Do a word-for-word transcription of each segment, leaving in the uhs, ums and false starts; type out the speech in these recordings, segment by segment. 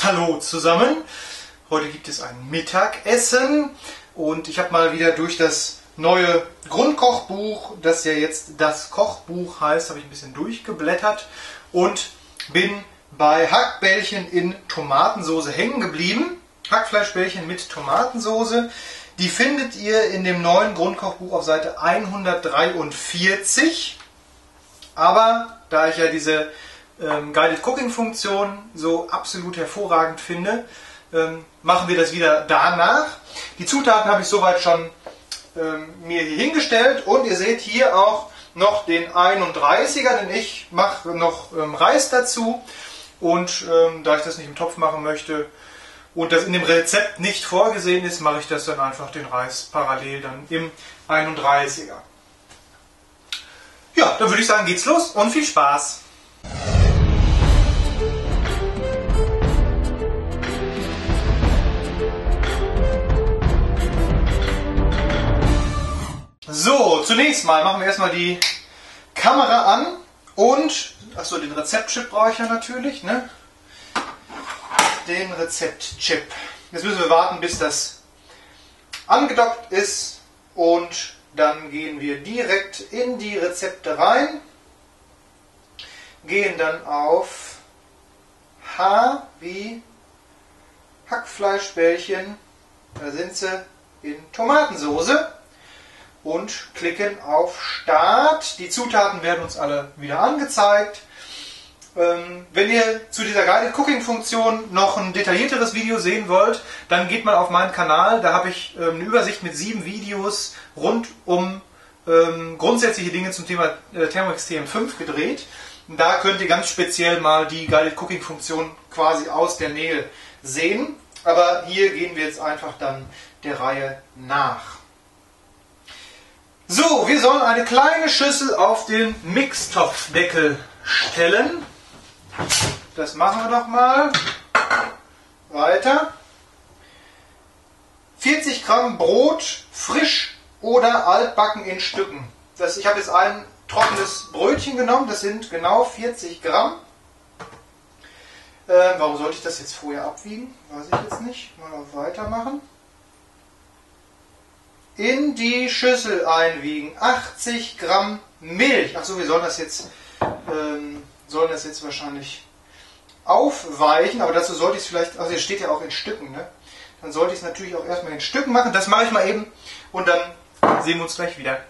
Hallo zusammen, heute gibt es ein Mittagessen und ich habe mal wieder durch das neue Grundkochbuch, das ja jetzt das Kochbuch heißt, habe ich ein bisschen durchgeblättert und bin bei Hackbällchen in Tomatensoße hängen geblieben. Hackfleischbällchen mit Tomatensoße, die findet ihr in dem neuen Grundkochbuch auf Seite hundertdreiundvierzig, aber da ich ja diese ähm, Guided Cooking Funktion so absolut hervorragend finde, ähm, machen wir das wieder danach. Die Zutaten habe ich soweit schon ähm, mir hier hingestellt und ihr seht hier auch noch den einunddreißiger, denn ich mache noch ähm, Reis dazu und ähm, da ich das nicht im Topf machen möchte und das in dem Rezept nicht vorgesehen ist, mache ich das dann einfach den Reis parallel dann im einunddreißiger. Ja, dann würde ich sagen, geht's los und viel Spaß! So, zunächst mal machen wir erstmal die Kamera an und, achso, den Rezeptchip brauche ich ja natürlich, ne? Den Rezeptchip. Jetzt müssen wir warten, bis das angedockt ist und dann gehen wir direkt in die Rezepte rein, gehen dann auf H wie Hackfleischbällchen, da sind sie in Tomatensoße. Und klicken auf Start. Die Zutaten werden uns alle wieder angezeigt. Ähm, wenn ihr zu dieser Guided Cooking Funktion noch ein detaillierteres Video sehen wollt, dann geht mal auf meinen Kanal. Da habe ich ähm, eine Übersicht mit sieben Videos rund um ähm, grundsätzliche Dinge zum Thema äh, Thermomix T M fünf gedreht. Und da könnt ihr ganz speziell mal die Guided Cooking Funktion quasi aus der Nähe sehen. Aber hier gehen wir jetzt einfach dann der Reihe nach. So, wir sollen eine kleine Schüssel auf den Mixtopfdeckel stellen. Das machen wir doch mal. Weiter. vierzig Gramm Brot, frisch oder altbacken in Stücken. Das, ich habe jetzt ein trockenes Brötchen genommen, das sind genau vierzig Gramm. Äh, warum sollte ich das jetzt vorher abwiegen? Weiß ich jetzt nicht. Mal auf Weitermachen. In die Schüssel einwiegen, achtzig Gramm Milch. Achso, wir sollen das jetzt, ähm, sollen das jetzt wahrscheinlich aufweichen, aber dazu sollte ich es vielleicht, also hier steht ja auch in Stücken, ne? Dann sollte ich es natürlich auch erstmal in Stücken machen. Das mache ich mal eben und dann sehen wir uns gleich wieder.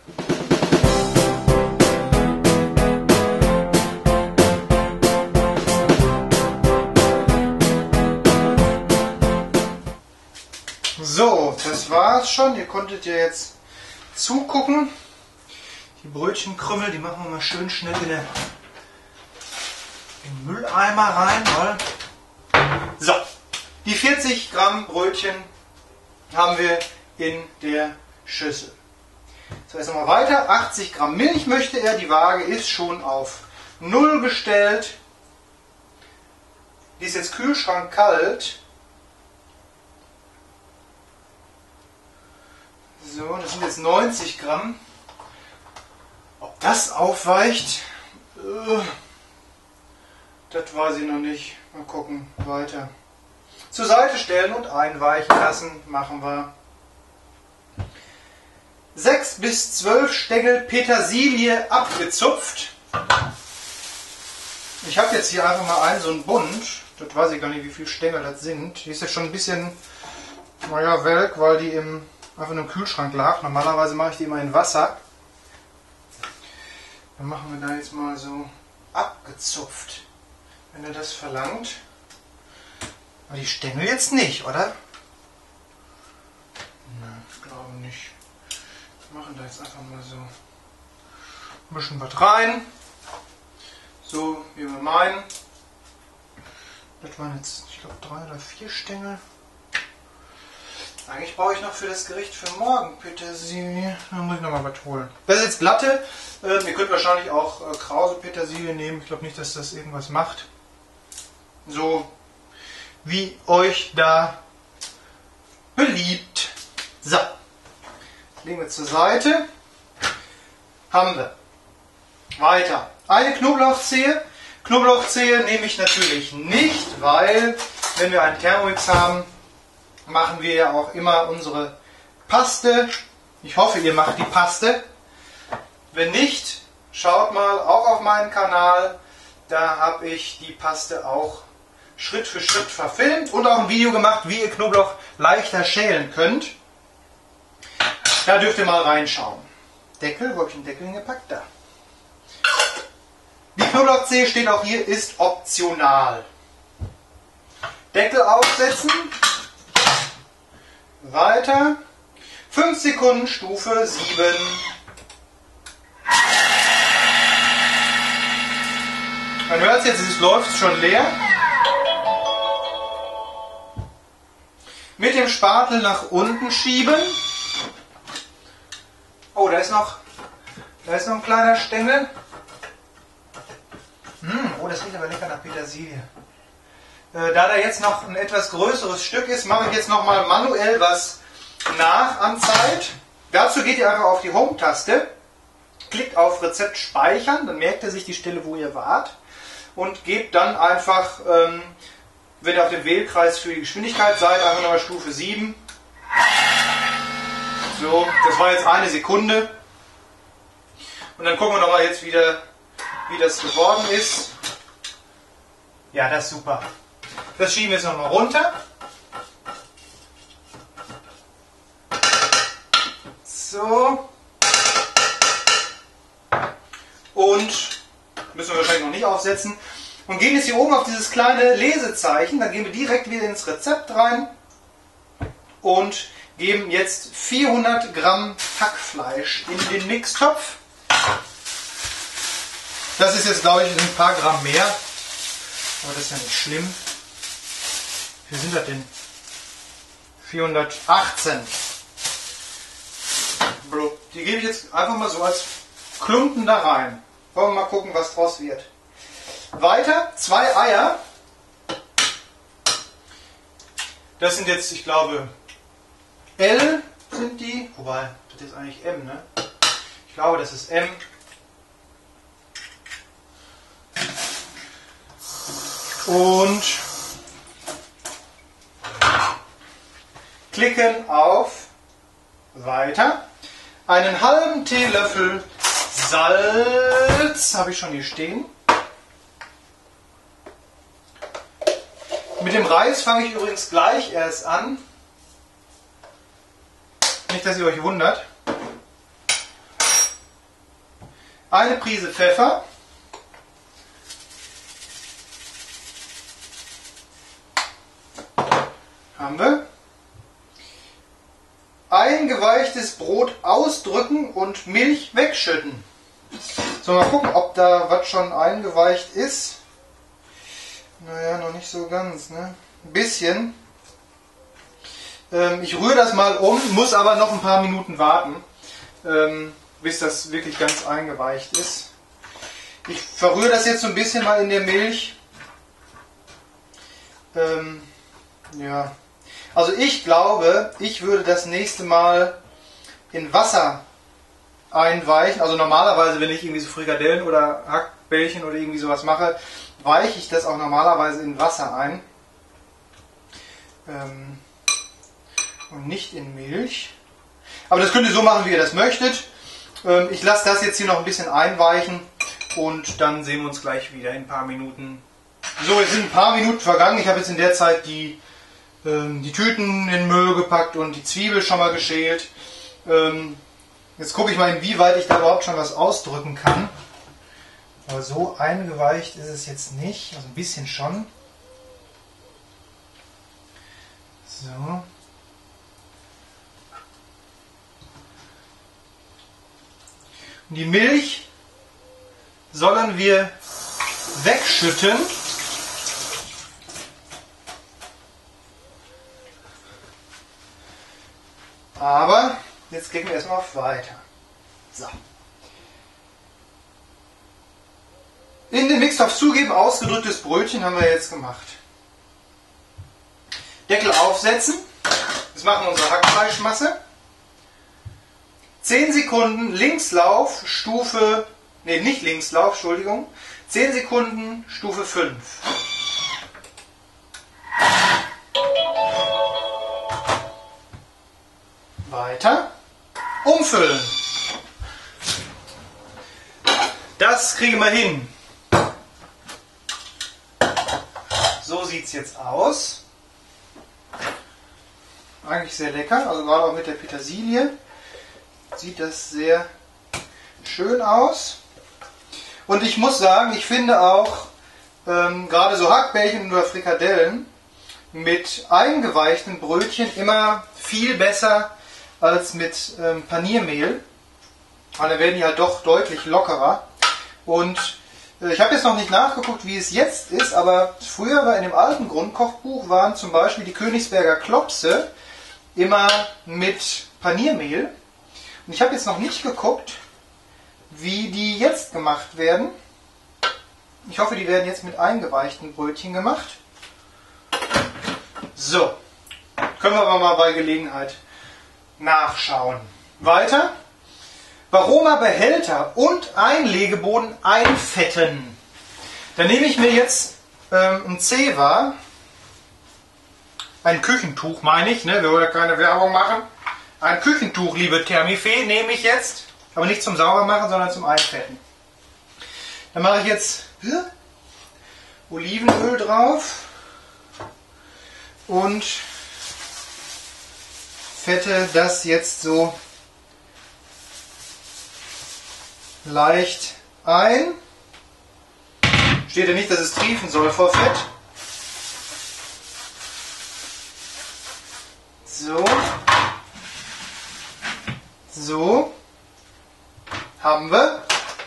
So, das war's schon. Ihr konntet ja jetzt zugucken. Die Brötchenkrümmel, die machen wir mal schön schnell in den Mülleimer rein. So, die vierzig Gramm Brötchen haben wir in der Schüssel. So, jetzt nochmal weiter. achtzig Gramm Milch möchte er. Die Waage ist schon auf null gestellt. Die ist jetzt kühlschrankkalt. So, das sind jetzt neunzig Gramm. Ob das aufweicht, äh, das weiß ich noch nicht. Mal gucken, weiter. Zur Seite stellen und einweichen lassen, machen wir. sechs bis zwölf Stängel Petersilie abgezupft. Ich habe jetzt hier einfach mal einen so einen Bund. Das weiß ich gar nicht, wie viele Stängel das sind. Die ist jetzt schon ein bisschen, naja, welk, weil die im einfach nur im Kühlschrank lag. Normalerweise mache ich die immer in Wasser. Dann machen wir da jetzt mal so abgezupft, wenn er das verlangt. Aber die Stängel jetzt nicht, oder? Nein, ich glaube nicht. Wir machen da jetzt einfach mal so ein bisschen was rein. So wie wir meinen. Das waren jetzt, ich glaube, drei oder vier Stängel. Eigentlich brauche ich noch für das Gericht für morgen Petersilie. Dann muss ich noch mal was holen. Das ist jetzt glatte. Äh, ihr könnt wahrscheinlich auch äh, krause Petersilie nehmen. Ich glaube nicht, dass das irgendwas macht. So wie euch da beliebt. So. Legen wir zur Seite. Haben wir. Weiter. Eine Knoblauchzehe. Knoblauchzehe nehme ich natürlich nicht, weil wenn wir einen Thermomix haben, machen wir ja auch immer unsere Paste. Ich hoffe, ihr macht die Paste. Wenn nicht, schaut mal auch auf meinen Kanal. Da habe ich die Paste auch Schritt für Schritt verfilmt und auch ein Video gemacht, wie ihr Knoblauch leichter schälen könnt. Da dürft ihr mal reinschauen. Deckel, wo habe ich den Deckel hingepackt? Da. Die Knoblauchzehe steht auch hier, ist optional. Deckel aufsetzen. Weiter. fünf Sekunden, Stufe sieben. Man hört es jetzt, es läuft schon leer. Mit dem Spatel nach unten schieben. Oh, da ist noch, da ist noch ein kleiner Stängel. Hm, oh, das riecht aber lecker nach Petersilie. Äh, da da jetzt noch ein etwas größeres Stück ist, mache ich jetzt nochmal manuell was nach an Zeit. Dazu geht ihr einfach auf die Home-Taste, klickt auf Rezept speichern, dann merkt ihr sich die Stelle, wo ihr wart und gebt dann einfach, ähm, wenn ihr auf dem Wählkreis für die Geschwindigkeit seid, einfach nochmal Stufe sieben. So, das war jetzt eine Sekunde. Und dann gucken wir nochmal jetzt wieder, wie das geworden ist. Ja, das ist super. Das schieben wir jetzt nochmal runter. So. Und müssen wir wahrscheinlich noch nicht aufsetzen. Und gehen jetzt hier oben auf dieses kleine Lesezeichen. Dann gehen wir direkt wieder ins Rezept rein. Und geben jetzt vierhundert Gramm Hackfleisch in den Mixtopf. Das ist jetzt, glaube ich, ein paar Gramm mehr. Aber das ist ja nicht schlimm. Wie viel sind das denn? vierhundertachtzehn. Die gebe ich jetzt einfach mal so als Klumpen da rein. Wollen wir mal gucken, was draus wird. Weiter, zwei Eier. Das sind jetzt, ich glaube, L sind die. Wobei, das ist eigentlich M, ne? Ich glaube, das ist M. Und klicken auf Weiter. Einen halben Teelöffel Salz habe ich schon hier stehen. Mit dem Reis fange ich übrigens gleich erst an. Nicht, dass ihr euch wundert. Eine Prise Pfeffer. Haben wir. Eingeweichtes Brot ausdrücken und Milch wegschütten. So, mal gucken, ob da was schon eingeweicht ist. Naja, noch nicht so ganz, ne? Ein bisschen. Ähm, ich rühre das mal um, muss aber noch ein paar Minuten warten, ähm, bis das wirklich ganz eingeweicht ist. Ich verrühre das jetzt so ein bisschen mal in der Milch. Ähm, ja. Also ich glaube, ich würde das nächste Mal in Wasser einweichen. Also normalerweise, wenn ich irgendwie so Frikadellen oder Hackbällchen oder irgendwie sowas mache, weiche ich das auch normalerweise in Wasser ein. Ähm, und nicht in Milch. Aber das könnt ihr so machen, wie ihr das möchtet. Ähm, ich lasse das jetzt hier noch ein bisschen einweichen und dann sehen wir uns gleich wieder in ein paar Minuten. So, jetzt sind ein paar Minuten vergangen. Ich habe jetzt in der Zeit die die Tüten in den Müll gepackt und die Zwiebel schon mal geschält. Jetzt gucke ich mal, inwieweit ich da überhaupt schon was ausdrücken kann. Aber so eingeweicht ist es jetzt nicht. Also ein bisschen schon. So. Und die Milch sollen wir wegschütten. Aber jetzt klicken wir erstmal auf Weiter. So. In den Mixtopf zugeben, ausgedrücktes Brötchen haben wir jetzt gemacht. Deckel aufsetzen. Das machen wir unsere Hackfleischmasse. zehn Sekunden Linkslauf, Stufe, ne, nicht Linkslauf, Entschuldigung. zehn Sekunden, Stufe fünf. umfüllen. Das kriegen wir hin. So sieht es jetzt aus. Eigentlich sehr lecker, also gerade auch mit der Petersilie sieht das sehr schön aus. Und ich muss sagen, ich finde auch ähm, gerade so Hackbällchen oder Frikadellen mit eingeweichten Brötchen immer viel besser als mit ähm, Paniermehl. Weil dann werden die halt doch deutlich lockerer. Und äh, ich habe jetzt noch nicht nachgeguckt, wie es jetzt ist, aber früher war in dem alten Grundkochbuch waren zum Beispiel die Königsberger Klopse immer mit Paniermehl. Und ich habe jetzt noch nicht geguckt, wie die jetzt gemacht werden. Ich hoffe, die werden jetzt mit eingeweichten Brötchen gemacht. So, können wir aber mal bei Gelegenheit nachschauen. Weiter. Varoma-Behälter und Einlegeboden einfetten. Dann nehme ich mir jetzt ähm, ein Zewa, ein Küchentuch meine ich, ne? Wir wollen ja keine Werbung machen. Ein Küchentuch, liebe Thermifee, nehme ich jetzt, aber nicht zum Saubermachen, sondern zum Einfetten. Dann mache ich jetzt äh, Olivenöl drauf und fette das jetzt so leicht ein. Steht ja nicht, dass es triefen soll vor Fett. So. So. Haben wir.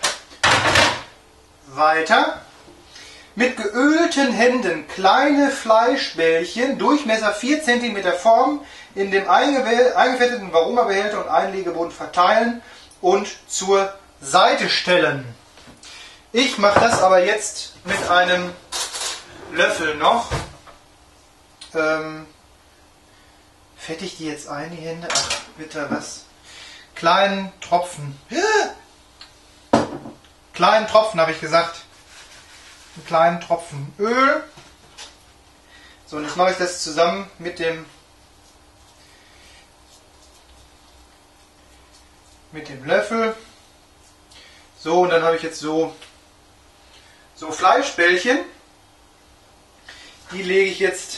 Weiter. Mit geölten Händen kleine Fleischbällchen, Durchmesser vier Zentimeter Form, in dem eingefetteten Varoma-Behälter und Einlegeboden verteilen und zur Seite stellen. Ich mache das aber jetzt mit einem Löffel noch. Ähm, fette ich die jetzt ein, die Hände? Ach, bitte, was? Kleinen Tropfen. Kleinen Tropfen, habe ich gesagt. Einen kleinen Tropfen Öl. So, und jetzt mache ich das zusammen mit dem mit dem Löffel. So, und dann habe ich jetzt so so Fleischbällchen. Die lege ich jetzt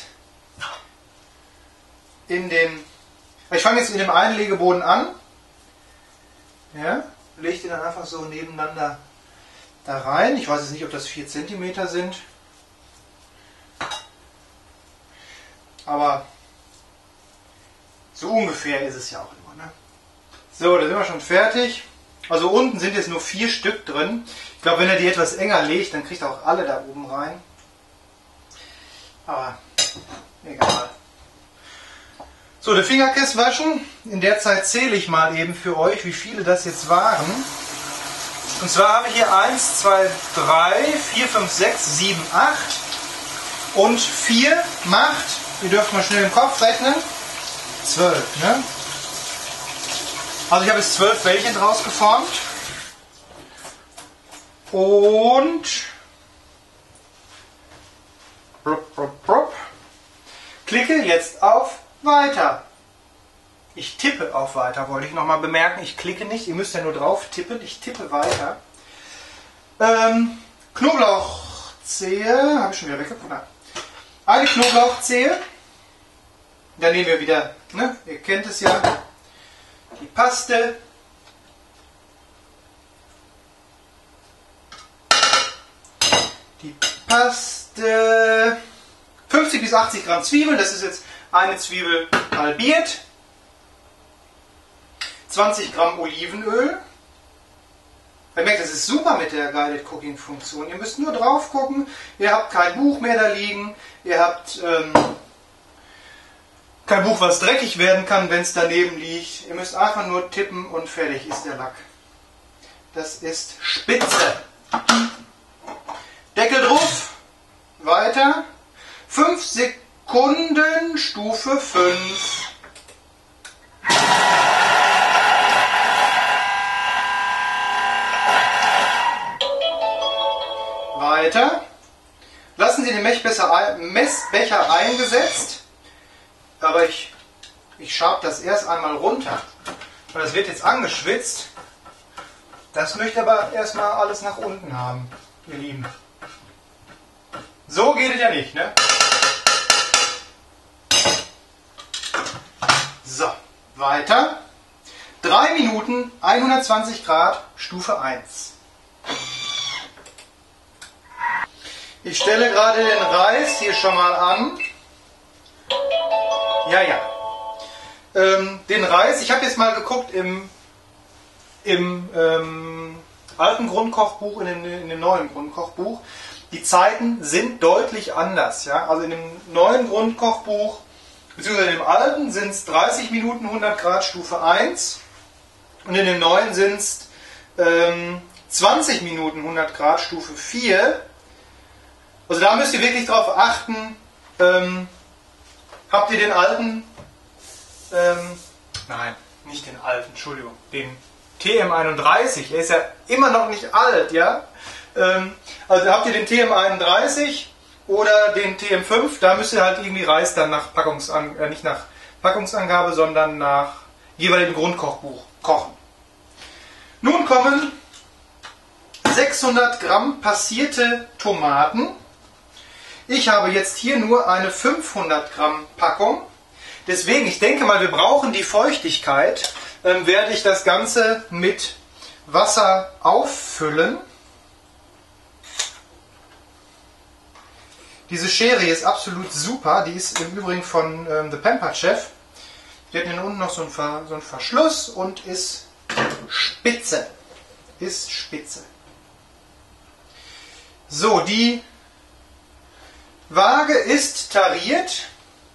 in den... Ich fange jetzt in dem Einlegeboden an. Ja, lege die dann einfach so nebeneinander da rein. Ich weiß jetzt nicht, ob das vier Zentimeter sind. Aber so ungefähr ist es ja auch immer. Ne? So, da sind wir schon fertig. Also unten sind jetzt nur vier Stück drin. Ich glaube, wenn er die etwas enger legt, dann kriegt er auch alle da oben rein. Aber egal. So, den Fingerkiss waschen. In der Zeit zähle ich mal eben für euch, wie viele das jetzt waren. Und zwar habe ich hier eins, zwei, drei, vier, fünf, sechs, sieben, acht und vier macht, ihr dürft mal schnell im Kopf rechnen, zwölf. Ne? Also ich habe jetzt zwölf Bällchen draus geformt. Und blub, blub, blub. Klicke jetzt auf Weiter. Ich tippe auf Weiter, wollte ich nochmal bemerken. Ich klicke nicht, ihr müsst ja nur drauf tippen. Ich tippe weiter. Ähm, Knoblauchzehe, habe ich schon wieder weggepackt. Eine Knoblauchzehe. Dann nehmen wir wieder, ne, ihr kennt es ja, die Paste. Die Paste. fünfzig bis achtzig Gramm Zwiebeln, das ist jetzt eine Zwiebel halbiert. zwanzig Gramm Olivenöl. Ihr merkt, das ist super mit der Guided Cooking Funktion. Ihr müsst nur drauf gucken. Ihr habt kein Buch mehr da liegen. Ihr habt ähm, kein Buch, was dreckig werden kann, wenn es daneben liegt. Ihr müsst einfach nur tippen und fertig ist der Lack. Das ist spitze. Deckel drauf. Weiter. fünf Sekunden, Stufe fünf. Weiter. Lassen Sie den Messbecher, Messbecher eingesetzt, aber ich, ich schabe das erst einmal runter, Das wird jetzt angeschwitzt. Das möchte aber erstmal alles nach unten haben, ihr Lieben. So geht es ja nicht, ne? So, weiter. drei Minuten, hundertzwanzig Grad, Stufe eins. Ich stelle gerade den Reis hier schon mal an. Ja, ja. Ähm, den Reis, ich habe jetzt mal geguckt im, im ähm, alten Grundkochbuch, in, den, in dem neuen Grundkochbuch. Die Zeiten sind deutlich anders. Ja? Also in dem neuen Grundkochbuch, beziehungsweise in dem alten, sind es dreißig Minuten, hundert Grad, Stufe eins. Und in dem neuen sind es ähm, zwanzig Minuten, hundert Grad, Stufe vier. Also da müsst ihr wirklich darauf achten, ähm, habt ihr den alten, ähm, nein, nicht den alten, Entschuldigung, den T M einunddreißig, er ist ja immer noch nicht alt, ja. Ähm, also habt ihr den T M einunddreißig oder den T M fünf, da müsst ihr halt irgendwie Reis dann nach Packungsangabe, äh, nicht nach Packungsangabe, sondern nach jeweiligen Grundkochbuch kochen. Nun kommen sechshundert Gramm passierte Tomaten. Ich habe jetzt hier nur eine fünfhundert Gramm Packung. Deswegen, ich denke mal, wir brauchen die Feuchtigkeit. Ähm, werde ich das Ganze mit Wasser auffüllen. Diese Schere hier ist absolut super. Die ist im Übrigen von ähm, The Pampered Chef. Die hat hier unten noch so einen, Ver so einen Verschluss und ist spitze. Ist spitze. So, die Waage ist tariert.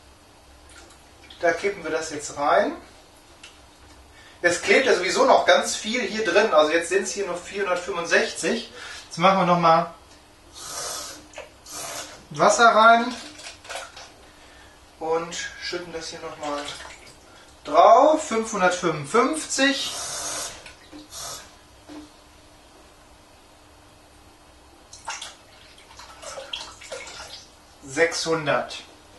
Da kippen wir das jetzt rein. Es klebt ja sowieso noch ganz viel hier drin. Also jetzt sind es hier noch vierhundertfünfundsechzig. Jetzt machen wir nochmal Wasser rein und schütten das hier nochmal drauf. fünfhundertfünfundfünfzig. sechshundert.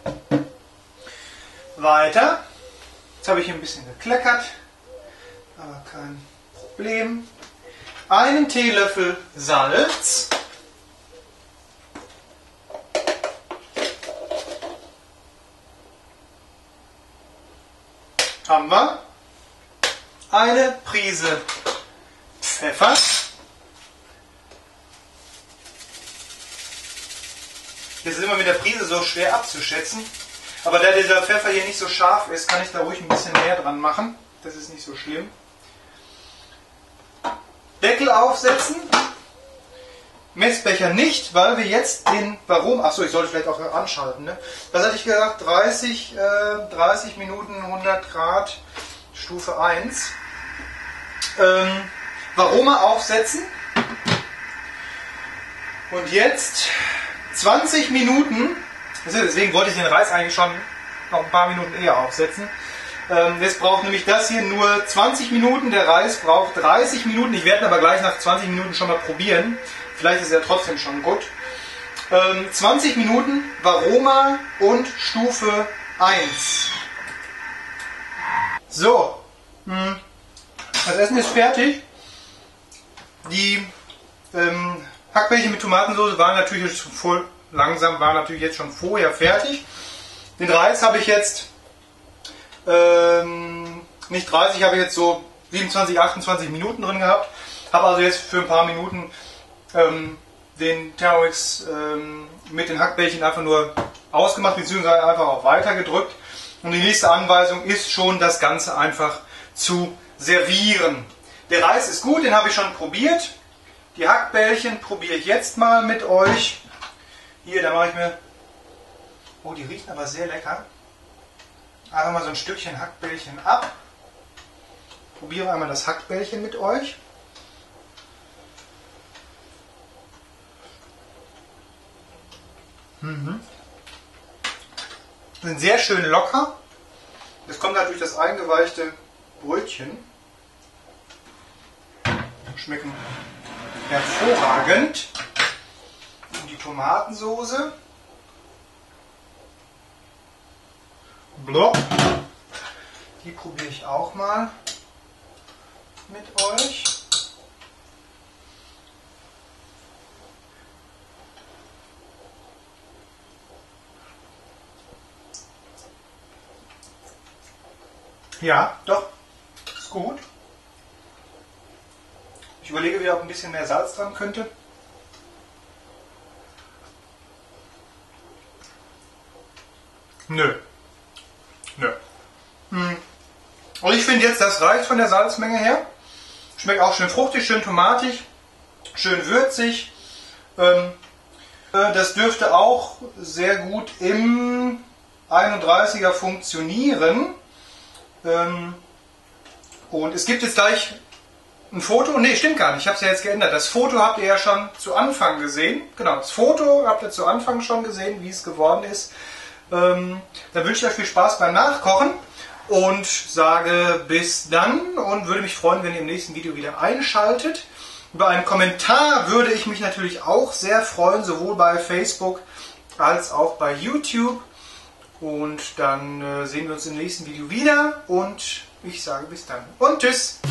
Weiter. Jetzt habe ich hier ein bisschen gekleckert, aber kein Problem. Einen Teelöffel Salz. Haben wir. Eine Prise Pfeffer. Das ist immer mit der Prise so schwer abzuschätzen. Aber da dieser Pfeffer hier nicht so scharf ist, kann ich da ruhig ein bisschen mehr dran machen. Das ist nicht so schlimm. Deckel aufsetzen. Messbecher nicht, weil wir jetzt den... Warum? Achso, ich sollte vielleicht auch anschalten. Ne? Was hatte ich gesagt? dreißig, äh, dreißig Minuten, hundert Grad, Stufe eins. Ähm, Varoma aufsetzen. Und jetzt zwanzig Minuten... Deswegen wollte ich den Reis eigentlich schon noch ein paar Minuten eher aufsetzen. Ähm, jetzt braucht nämlich das hier nur zwanzig Minuten, der Reis braucht dreißig Minuten. Ich werde aber gleich nach zwanzig Minuten schon mal probieren. Vielleicht ist er trotzdem schon gut. Ähm, zwanzig Minuten, Varoma und Stufe eins. So, das Essen ist fertig. Die ähm, Hackbällchen mit Tomatensauce waren natürlich schon voll... Langsam war natürlich jetzt schon vorher fertig. Den Reis habe ich jetzt ähm, nicht dreißig, habe ich jetzt so siebenundzwanzig, achtundzwanzig Minuten drin gehabt. Habe also jetzt für ein paar Minuten ähm, den Thermomix ähm, mit den Hackbällchen einfach nur ausgemacht, beziehungsweise einfach auf Weiter gedrückt. Und die nächste Anweisung ist schon, das Ganze einfach zu servieren. Der Reis ist gut, den habe ich schon probiert. Die Hackbällchen probiere ich jetzt mal mit euch. Hier, da mache ich mir... Oh, die riechen aber sehr lecker. Einfach mal so ein Stückchen Hackbällchen ab. Probiere einmal das Hackbällchen mit euch. Mhm. Sind sehr schön locker. Das kommt natürlich das eingeweichte Brötchen. Schmecken hervorragend. Die Tomatensoße. Block. Die probiere ich auch mal. mit euch. Ja, doch, ist gut. Ich überlege, wie auch ein bisschen mehr Salz dran könnte. Nö. Nö. Hm. Und ich finde jetzt, das reicht von der Salzmenge her. Schmeckt auch schön fruchtig, schön tomatig, schön würzig. Ähm, äh, das dürfte auch sehr gut im einunddreißiger funktionieren. Ähm, und es gibt jetzt gleich ein Foto. Ne, stimmt gar nicht. Ich habe es ja jetzt geändert. Das Foto habt ihr ja schon zu Anfang gesehen. Genau, das Foto habt ihr zu Anfang schon gesehen, wie es geworden ist. Ähm, dann wünsche ich euch viel Spaß beim Nachkochen und sage bis dann und würde mich freuen, wenn ihr im nächsten Video wieder einschaltet. Über einen Kommentar würde ich mich natürlich auch sehr freuen, sowohl bei Facebook als auch bei YouTube. Und dann äh, sehen wir uns im nächsten Video wieder und ich sage bis dann und tschüss!